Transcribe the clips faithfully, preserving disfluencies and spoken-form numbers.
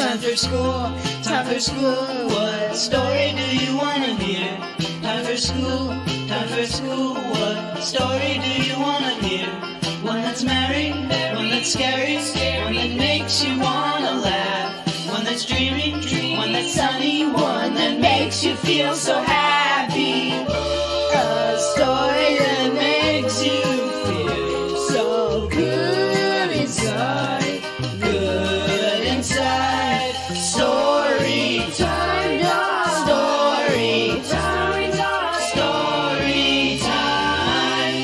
Time for school, time for school. What story do you wanna hear? Time for school, time for school. What story do you wanna hear? One that's merry, one that's scary, one that makes you wanna laugh. One that's dreamy, one that's sunny, one that makes you feel so happy. A story that makes you feel so good inside, good inside. Story time, story time, story time.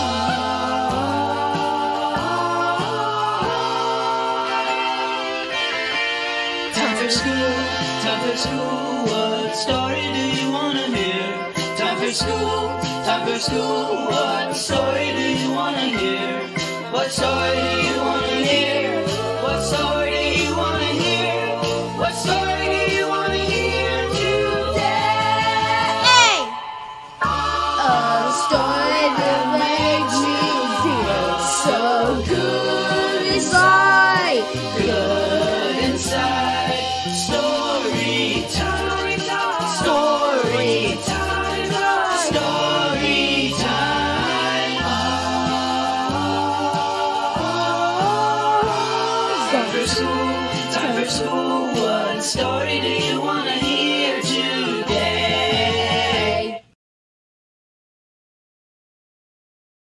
Time for school, time for school. What story do you wanna hear? Time for school, time for school. What story do you wanna hear? What story do you wanna hear? What story do you wanna hear? What story do you wanna hear today? Hey! A story that makes you feel so good inside, good inside. Story time, story time, story time. Time for school, time for school. What story do you wanna